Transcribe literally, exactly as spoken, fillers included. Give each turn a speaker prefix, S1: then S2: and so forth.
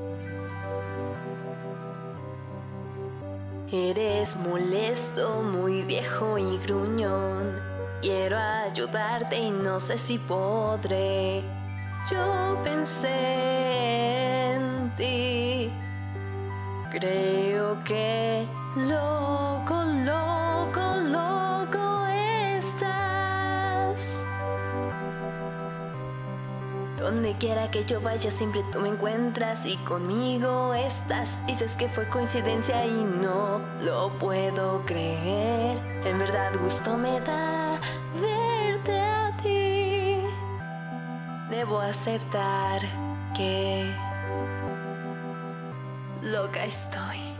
S1: Eres molesto, muy viejo y gruñón. Quiero ayudarte y no sé si podré. Yo pensé en ti. Creo que loco, loco, loco estás. Donde quiera que yo vaya siempre tú me encuentras y conmigo estás. Dices que fue coincidencia y no lo puedo creer. En verdad gusto me da verte a ti. Debo aceptar que loca estoy.